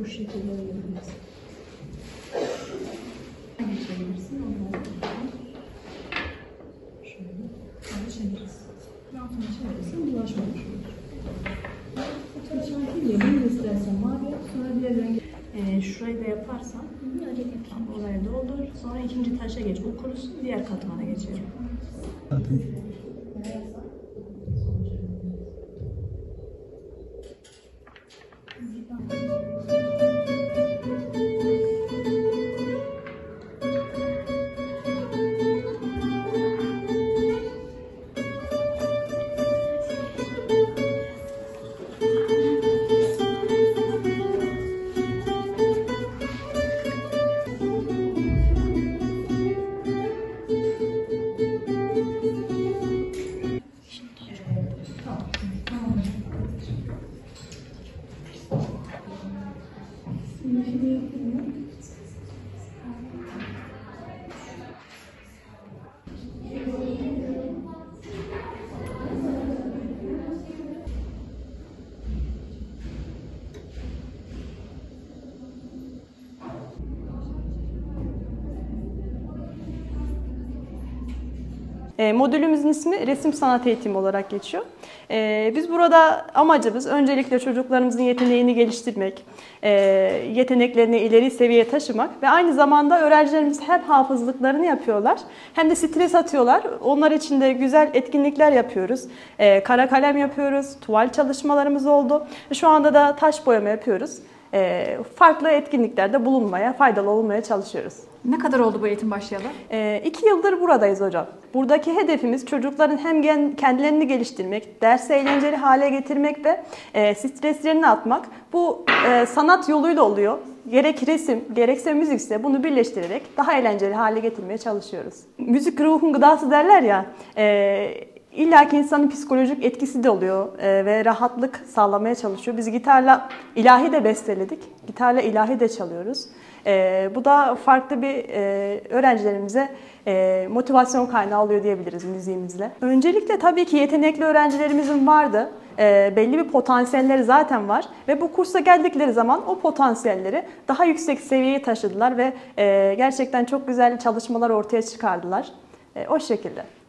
bu şekilde verebiliriz. Geçebilirsin. Ondan sonra şöyle çalışabiliriz. Altına çevirirsin, bulaşmamış olur. Şarkıyla bunu istersen mavi yap, sonra diğer rengi. Şurayı da yaparsan, öyle yapayım. Oraya doldur, sonra ikinci taşa geç, o kurusun, diğer katmana geçelim. Modülümüzün ismi resim sanat eğitimi olarak geçiyor. Biz burada amacımız öncelikle çocuklarımızın yeteneğini geliştirmek, yeteneklerini ileri seviyeye taşımak ve aynı zamanda öğrencilerimiz hem hafızlıklarını yapıyorlar hem de stres atıyorlar. Onlar için de güzel etkinlikler yapıyoruz. Kara kalem yapıyoruz, tuval çalışmalarımız oldu. Şu anda da taş boyama yapıyoruz. Farklı etkinliklerde bulunmaya, faydalı olmaya çalışıyoruz. Ne kadar oldu bu eğitim başlayalı? 2 yıldır buradayız hocam. Buradaki hedefimiz çocukların hem kendilerini geliştirmek, dersi eğlenceli hale getirmek ve streslerini atmak. Bu sanat yoluyla oluyor. Gerek resim, gerekse müzikse bunu birleştirerek daha eğlenceli hale getirmeye çalışıyoruz. Müzik ruhun gıdası derler ya. İlla ki insanın psikolojik etkisi de oluyor ve rahatlık sağlamaya çalışıyor. Biz gitarla ilahi de besteledik. Gitarla ilahi de çalıyoruz. Bu da farklı bir öğrencilerimize motivasyon kaynağı oluyor diyebiliriz müziğimizle. Öncelikle tabii ki yetenekli öğrencilerimizin vardı. Belli bir potansiyelleri zaten var ve bu kursa geldikleri zaman o potansiyelleri daha yüksek seviyeye taşıdılar ve gerçekten çok güzel çalışmalar ortaya çıkardılar. O şekilde.